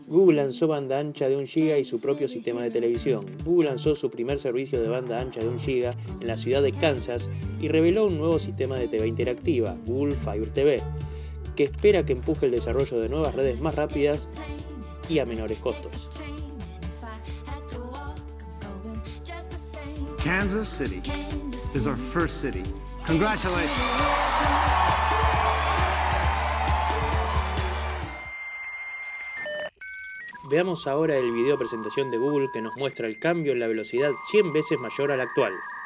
Google lanzó banda ancha de 1 GB y su propio sistema de televisión. Google lanzó su primer servicio de banda ancha de 1 GB en la ciudad de Kansas y reveló un nuevo sistema de TV interactiva, Google Fiber TV, que espera que empuje el desarrollo de nuevas redes más rápidas y a menores costos. Kansas City is our first city. Congratulations. Veamos ahora el video presentación de Google que nos muestra el cambio en la velocidad 100 veces mayor a la actual.